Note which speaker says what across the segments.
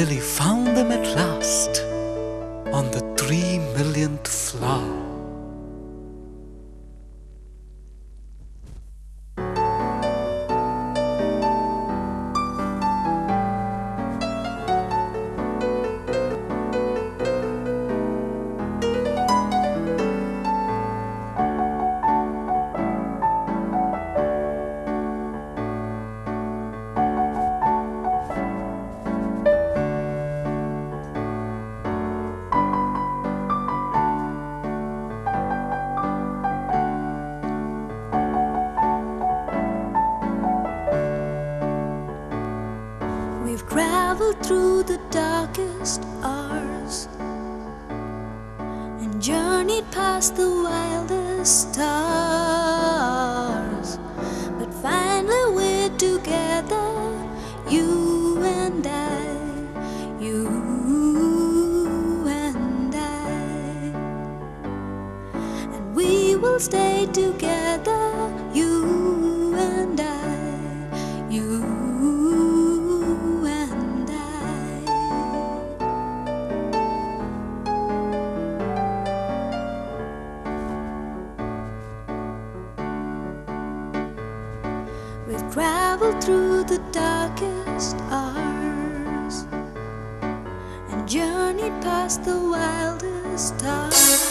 Speaker 1: till he found them at last on the 3 millionth flower.
Speaker 2: We've traveled through the darkest hours and journeyed past the wildest stars, but finally we're together, you and I, you and I, and we will stay together, you and I, you. We've traveled through the darkest hours and journeyed past the wildest stars.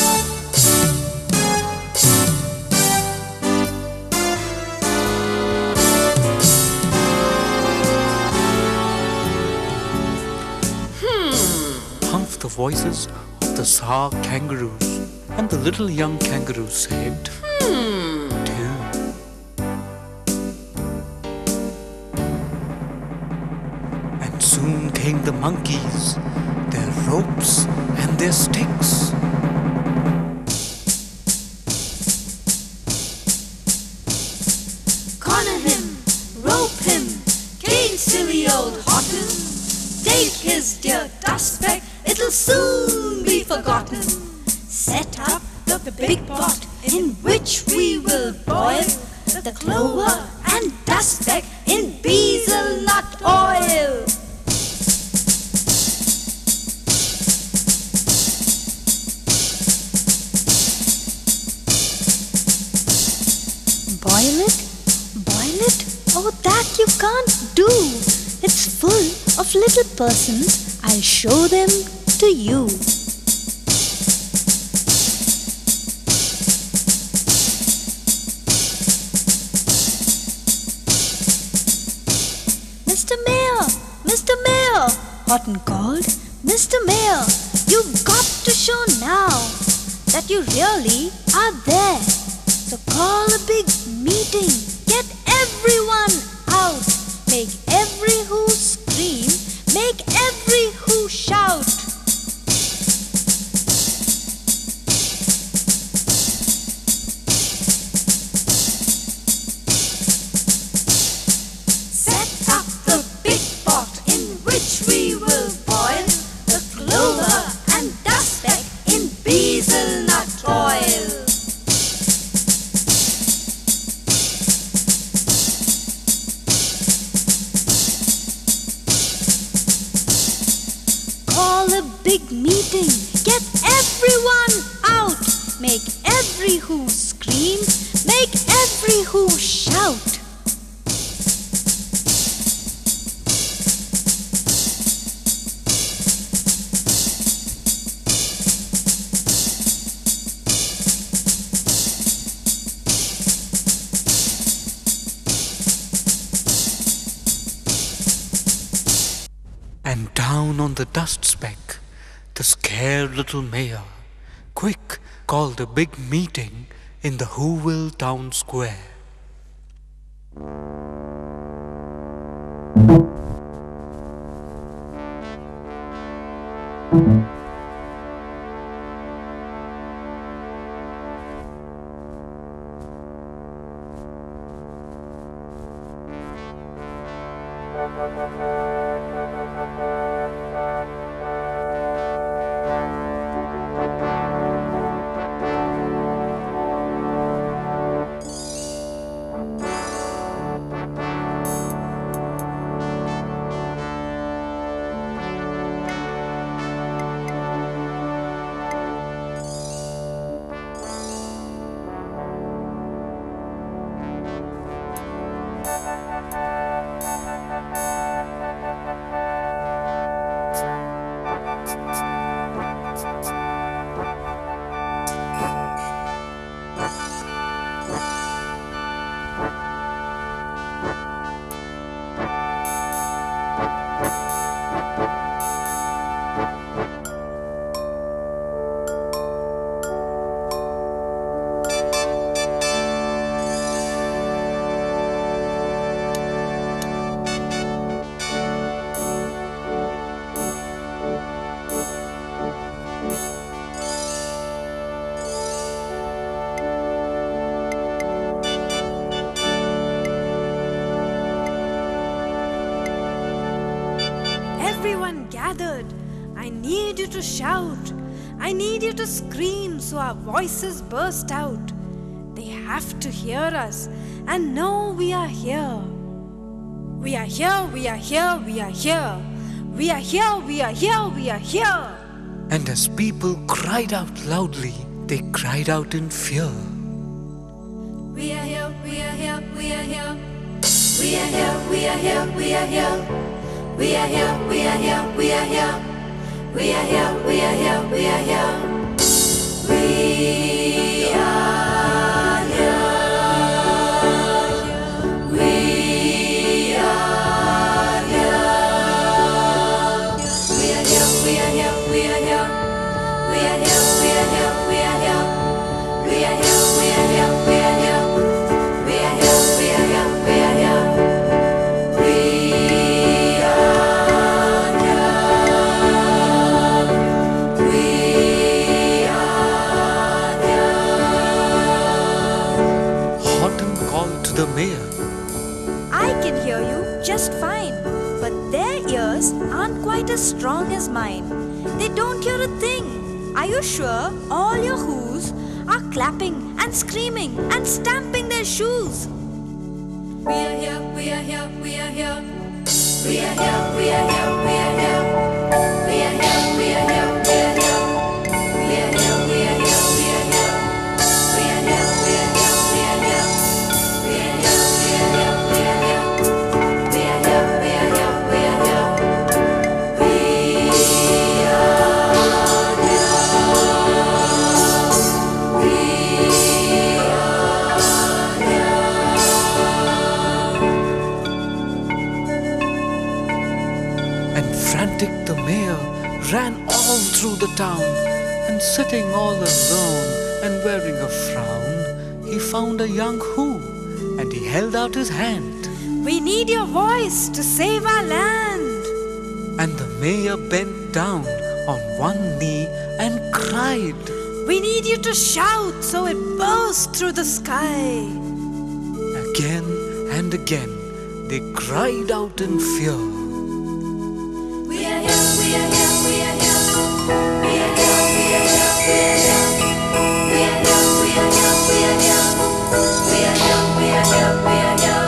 Speaker 1: Puffed the voices of the Sahar kangaroos, and the little young kangaroo said, too. And soon came the monkeys, their ropes and their sticks.
Speaker 2: Corner him, rope him, cane silly old Hotten, take his dear dust bag, it'll soon be forgotten. Set up the big pot in which we will boil the clover and dust bag in bezel nut oil. Boil it, oh that you can't do. It's full of little persons, I'll show them to you. Mr. Mayor, Hotten called. Mr. Mayor, you've got to show now that you really are there. So call a big meeting, get everyone out, make every who scream, make every who shout. Set up the big pot in which we will boil the clover and dust bag in bezel nut oil. Call a big meeting, get everyone out, make every who scream, make every who shout.
Speaker 1: And down on the dust speck, the scared little mayor, quick, called a big meeting in the Whoville town square.
Speaker 2: everyone gathered. I need you to shout. I need you to scream so our voices burst out. They have to hear us and know we are here. We are here, we are here, we are here. We are here, we are here, we are here.
Speaker 1: And as people cried out loudly, they cried out in fear.
Speaker 2: We are here, we are here, we are here. We are here, we are here, we are here. We are here, we are here, we are here. We are here, we are here, we are here. We are here. We are here. We are here, we are here, we are here. We are here, we are here, we are here. We are here, we are here, we are here. We are here, we are here, we are here. We are here. We are here.
Speaker 1: Horton called to the mayor.
Speaker 2: I can hear you just fine, but their ears aren't quite as strong as mine. They don't hear a thing. Are you sure all your who's are clapping and screaming and stamping their shoes? We are here, we are here, we are here. We are here, we are here, we are here. We are here, we are here, we are here. We are here, we are here, we are here. We are here, we are here, we are here. We are here, we are here, we are here. We are here, we are here, we are here. We
Speaker 1: And frantic the mayor ran all through the town, and sitting all alone and wearing a frown, he found a young who, and he held out his hand.
Speaker 2: We need your voice to save our land.
Speaker 1: And the mayor bent down on one knee and cried.
Speaker 2: We need you to shout so it burst through the sky.
Speaker 1: Again and again they cried out in fear.
Speaker 2: We are here, we are here, we are here. We are here, we are here, we are here. We are here, we are here, we are here. We are here, we are here, we are here.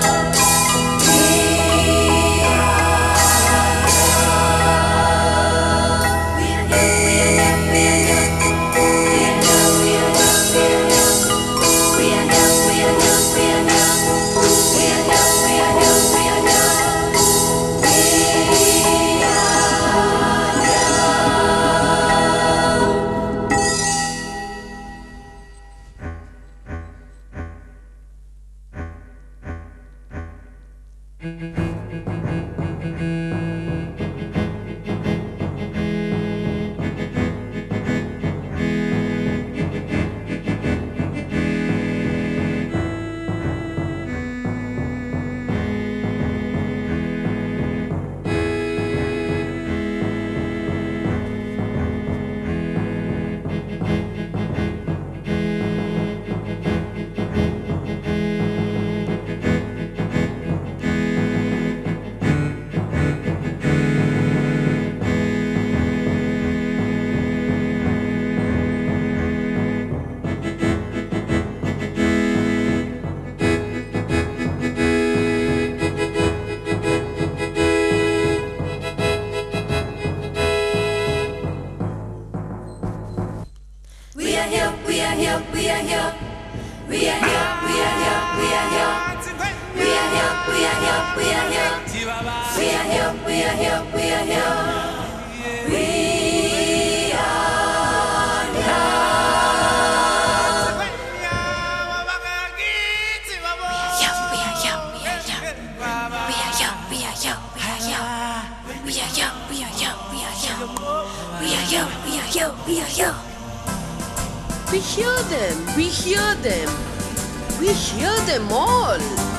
Speaker 3: We hear them, we hear them, we hear them all.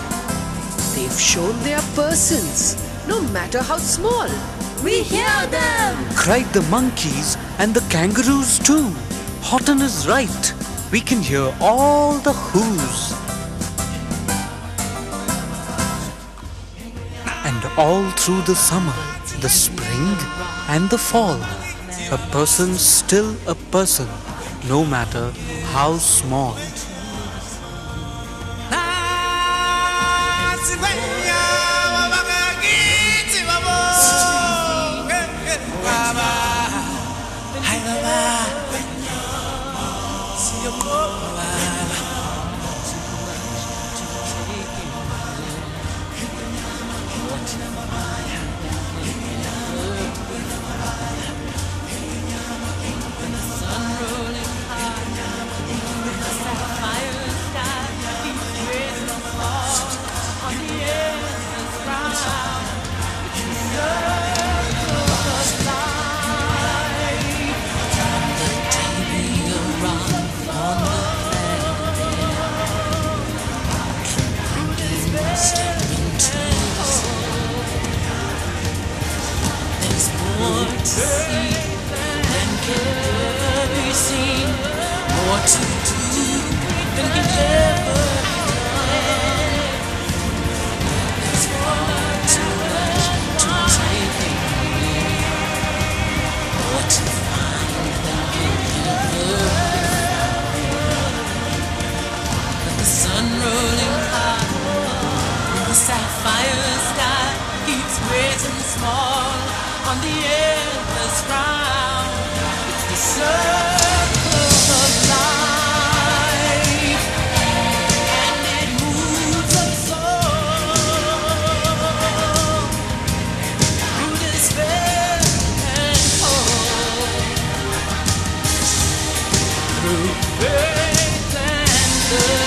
Speaker 3: They've shown their persons, no matter how small.
Speaker 2: We hear them!
Speaker 1: Cried the monkeys and the kangaroos too. Horton is right. We can hear all the who's. And all through the summer, the spring and the fall. A person's still a person, no matter how small.
Speaker 4: Sapphire sky keeps great and small on the endless round. It's the circle of life, and it moves us all through despair and hope, through faith and love.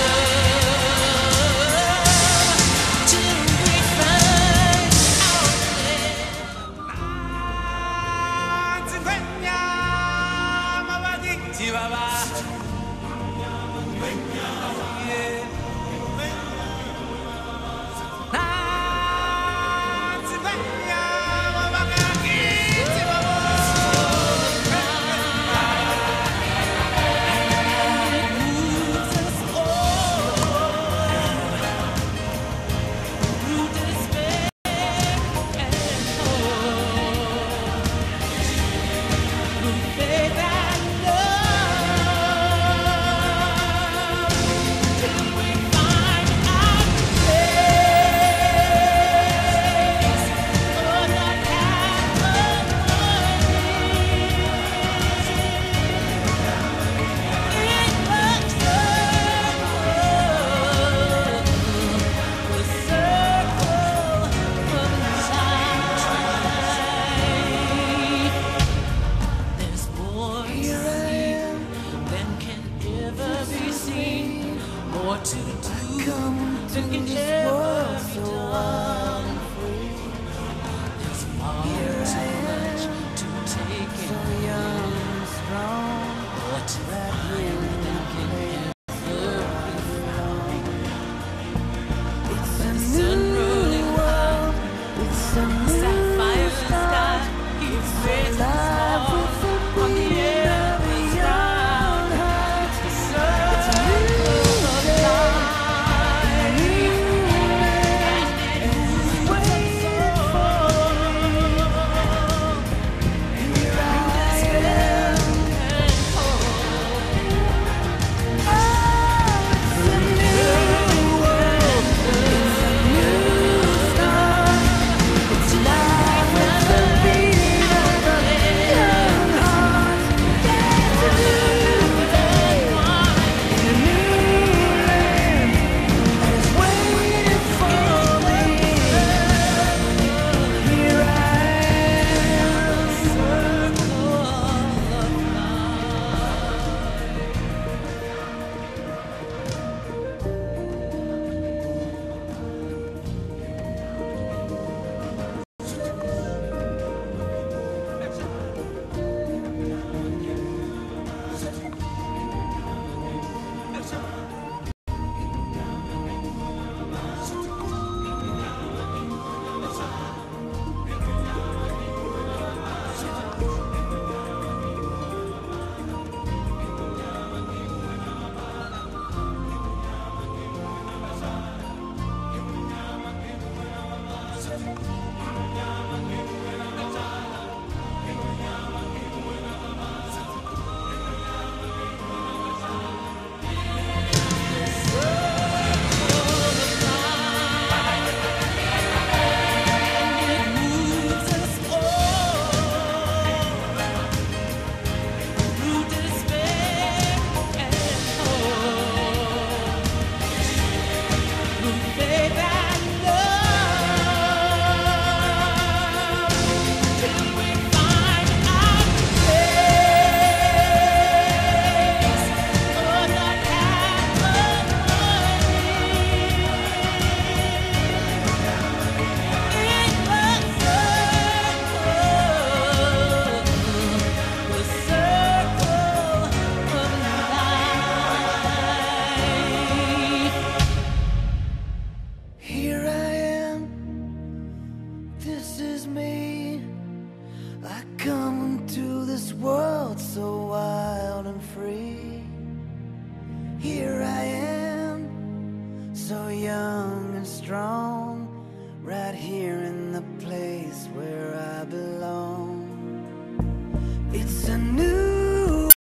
Speaker 5: is me. I come into this world so wild and free. Here I am, so young and strong.